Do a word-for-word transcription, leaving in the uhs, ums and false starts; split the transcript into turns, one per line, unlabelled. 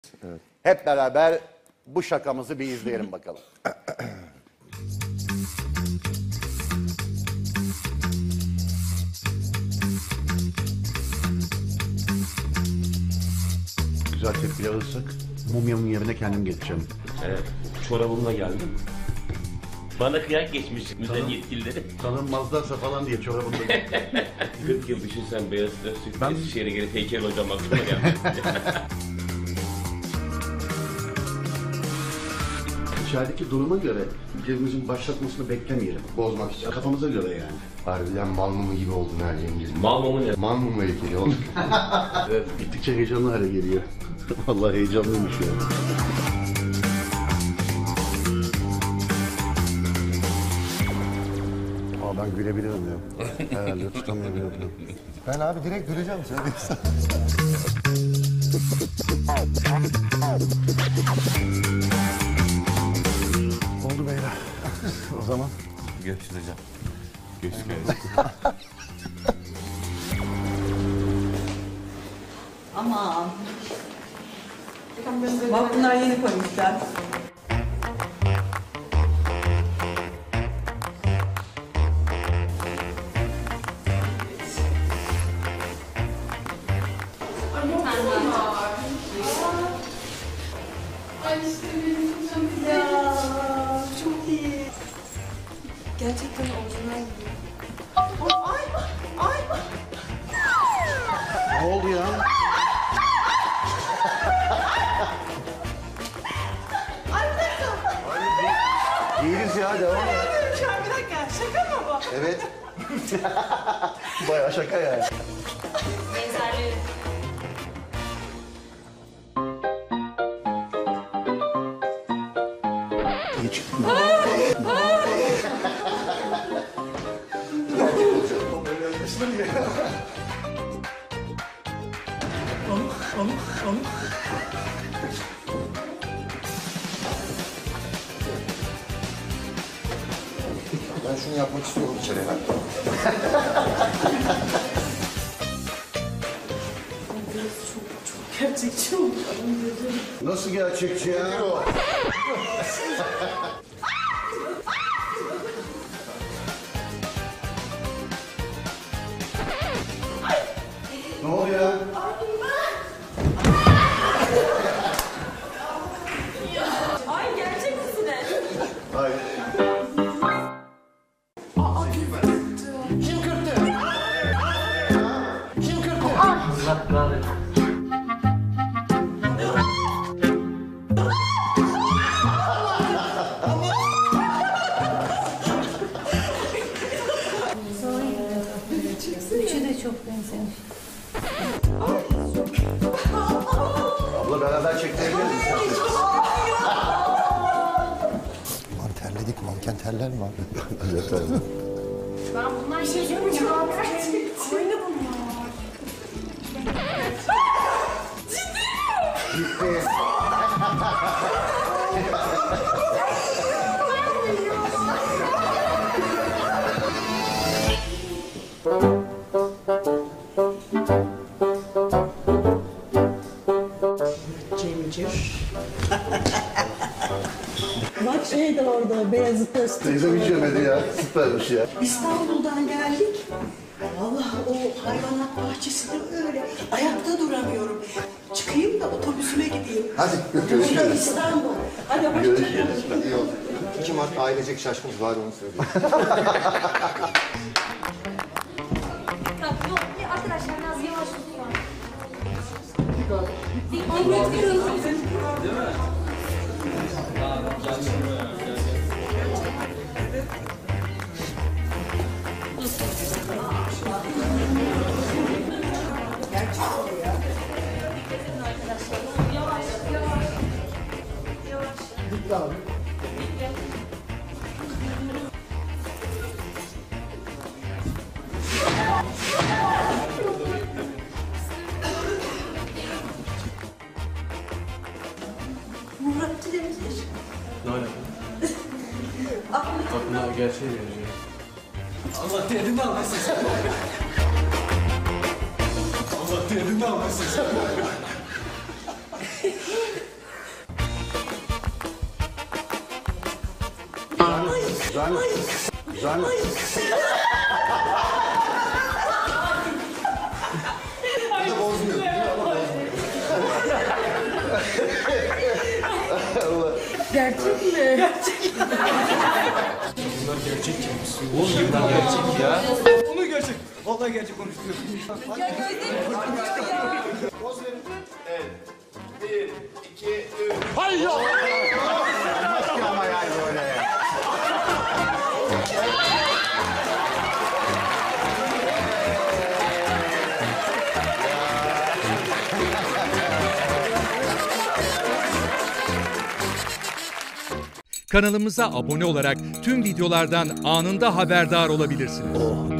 Evet.
Hep beraber bu şakamızı bir izleyelim bakalım.
Güzel tepkiler alırsak mumyamın yerine kendim geçeceğim.
Evet, çorabımla geldim. Bana kıyak geçmiş müze yetkilileri.
Tanınmazlarsa falan diye çorabımda.
kırk yıl düşünsen Beyaz Öztürk
Ben-
Eskişehir'e gelip heykel hocam aklıma geldi.
İçerideki duruma göre birimizin başlatmasını beklemeyelim. Bozmak için. Kafamıza göre yani.
Harbiden mal mumu gibi oldun her Cengiz.
Mal mumu ne?
Mal mumu heykeli oldun.
Evet, gittikçe heyecanlı hale geliyor. Vallahi heyecanlıymış ya. Aa, ben gülebilirim ya. Herhalde tutamayabilirim.
Ben abi direkt güleceğim söylüyorsan.
Oldu beyler. O zaman
Görüşürüz hocam. Görüşürüz.
Aman. Bak bunlar yeni koymuşlar.
Ay işte benim çok
Ya çok iyi. Gerçekten orijinal gibi. Ay ay.
ne oldu ya?
Ay bir dakika.
Değiliz ya, devam et.
Şu an bir dakika. Şaka mı bu?
Evet. Bayağı şaka yani.
benzerleri.
İyi çıktı.
Ben şunu yapmak istiyorum içeri hemen.
Gerçekçi oldu.
Nasıl gerçekçi ya? Ne oluyor ya?
Ay gerçek misiniz?
Hayır.
Üçü de çok benzemiş.
Abla beraber çektirebilir miyiz?
Lan terledik, manken terler mi abi?
Evet abi.
Ben bunlar şey çok
Aynı bunlar.
Gitti.
Cemcir. Bak şey de orada Beyazıt Öztürk.
Teyzem hiç yemedi ya. Süpermiş ya.
İstanbul'dan geldik. Vallahi o hayvanat bahçesinde öyle ayakta duramıyorum. Çıkayım da otobüsüme gideyim.
Hadi
Burada
görüşürüz.
İstanbul. Hadi hoşça
Görüşürüz.
İyi oldu. İki Mart ailecek şaşkınız var onu söyleyeyim.
Yok arkadaşlar biraz yavaş lütfen.
Murat Cemcir.
Ne alaka? Aklına gerçeği benziyor. Allah diğerini almasın sen. Allah diğerini almasın sen.
Güzel mi? Güzel mi?
Bu da bozmuyor. Değil mi? Ama bozmuyor.
Gerçek mi?
Bunlar gerçek çekmiş. Oğlum bunlar gerçek ya. Onu gerçek. Vallahi gerçek konuşuyor.
Ya gözlerim tutuyor ya.
Poz verin. Evet. Bir, iki, üç.
Hayır yok.
Ama yani böyle.
Kanalımıza abone olarak tüm videolardan anında haberdar olabilirsiniz.